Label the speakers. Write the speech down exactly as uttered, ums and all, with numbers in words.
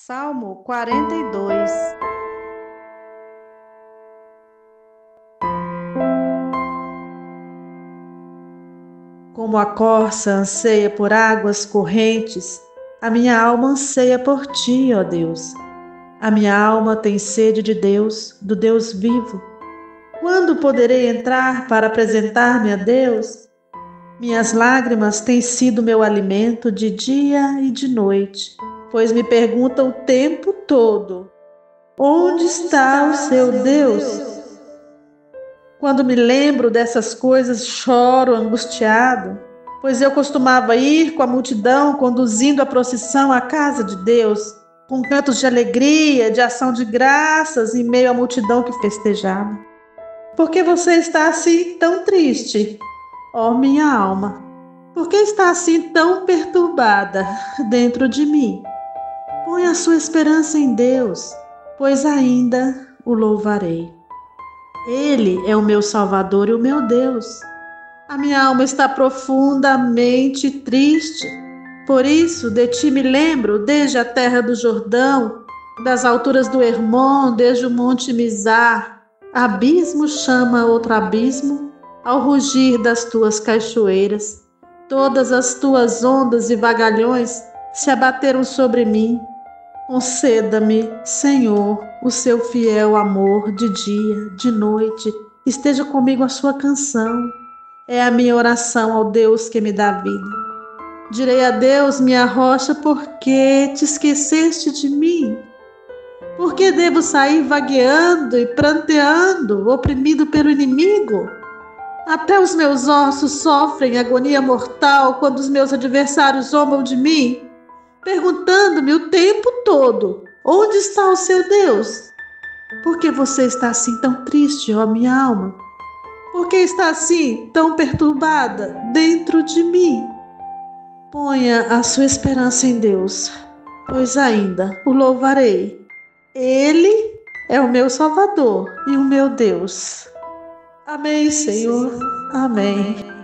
Speaker 1: Salmo quarenta e dois. Como a corça anseia por águas correntes, a minha alma anseia por ti, ó Deus. A minha alma tem sede de Deus, do Deus vivo. Quando poderei entrar para apresentar-me a Deus? Minhas lágrimas têm sido meu alimento de dia e de noite, pois me perguntam o tempo todo: onde está o seu Deus? Quando me lembro dessas coisas, choro angustiado, pois eu costumava ir com a multidão conduzindo a procissão à casa de Deus, com cantos de alegria, de ação de graças em meio à multidão que festejava. Por que você está assim tão triste, ó minha alma? Por que está assim tão perturbada dentro de mim? Põe a sua esperança em Deus, pois ainda o louvarei. Ele é o meu Salvador e o meu Deus. A minha alma está profundamente triste. Por isso, de ti me lembro desde a terra do Jordão, das alturas do Hermon, desde o monte Mizar. Abismo chama outro abismo ao rugir das tuas cachoeiras. Todas as tuas ondas e vagalhões se abateram sobre mim. Conceda-me, Senhor, o seu fiel amor de dia, de noite. Esteja comigo a sua canção. É a minha oração ao Deus que me dá vida. Direi a Deus, minha rocha, por que te esqueceste de mim? Por que devo sair vagueando e pranteando, oprimido pelo inimigo? Até os meus ossos sofrem agonia mortal quando os meus adversários zombam de mim, perguntando-me o tempo todo: onde está o seu Deus? Por que você está assim tão triste, ó minha alma? Por que está assim tão perturbada dentro de mim? Ponha a sua esperança em Deus, pois ainda o louvarei. Ele é o meu Salvador e o meu Deus. Amém, Senhor. Amém.